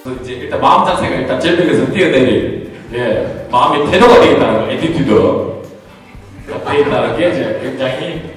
그래서 이제 일단 마음 자세가 일단 절벽에서 뛰어내릴 마음의 태도가 되겠다는 거, 애티튜드 되겠다는 게 이제 굉장히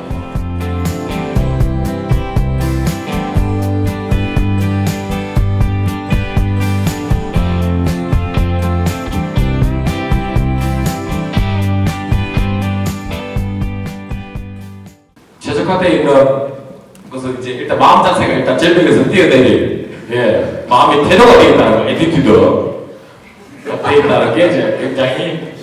최적화되어 있는 것은 이제 일단 마음 자세가 일단 절벽에서 뛰어내릴 마음의 태도가 되겠다는 거, 애티튜드 되겠다는 게 이제 굉장히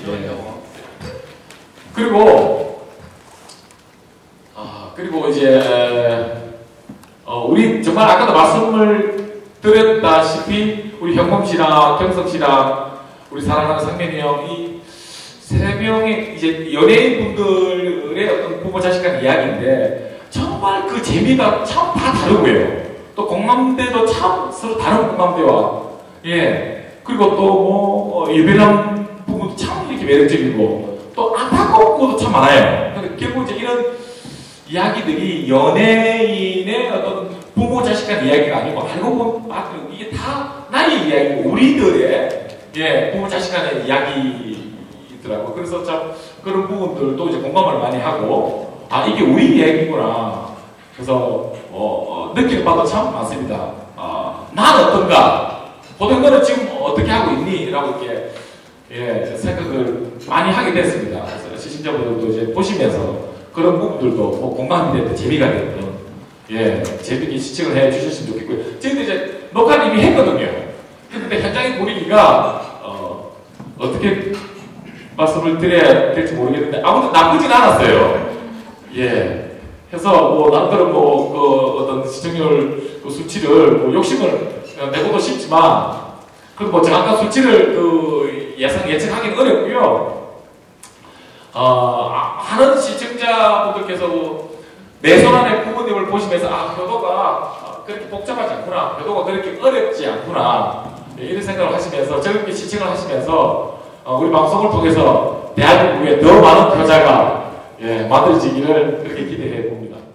그리고 이제 우리 정말 아까도 말씀을 드렸다시피 우리 형범 씨랑 경석 씨랑 우리 사랑하는 상면이 형 이 세 명의 이제 연예인 분들의 어떤 부모 자식 간 이야기인데 정말 그 재미가 참 다 다르고요. 또 공감대도 참 서로 다른 공감대와 그리고 또 예배랑 부모도 참 이렇게 매력적이고 또 안타까운 것도 참 많아요. 근데 결국 이제 이런 이야기들이 연예인의 어떤 부모 자식 간 이야기가 아니고 알고 보면 이게 다 나의 이야기고 우리들의 부모 자식 간의 이야기더라고. 그래서 참 그런 부분들도 이제 공감을 많이 하고 이게 우리 이야기구나. 그래서 느끼는 바도 참 많습니다. 난 어떤가? 보던 거는 지금 어떻게 하고 있니? 라고 이렇게 생각을 많이 하게 됐습니다. 그래서 시청자분들도 이제 보시면서 그런 부분들도 공감이 됐든 재미가 됐든 재밌게 시청을 해 주셨으면 좋겠고요. 저희도 이제 녹화를 이미 했거든요. 근데 현장의 분위기가 어떻게 말씀을 드려야 될지 모르겠는데 아무튼 나쁘진 않았어요. 해서 나름대로 그 어떤 시청률 그 수치를 욕심을 내고도 싶지만 그리고 정확한 수치를 예측하기는 어렵고요. 하는 시청자분들께서 내 손 안에 부모님을 보시면서 효도가 그렇게 복잡하지 않구나, 효도가 그렇게 어렵지 않구나 이런 생각을 하시면서 즐겁게 시청을 하시면서 우리 방송을 통해서 대한민국에 더 많은 효자가 만들어지기를 그렇게 기대해 봅니다.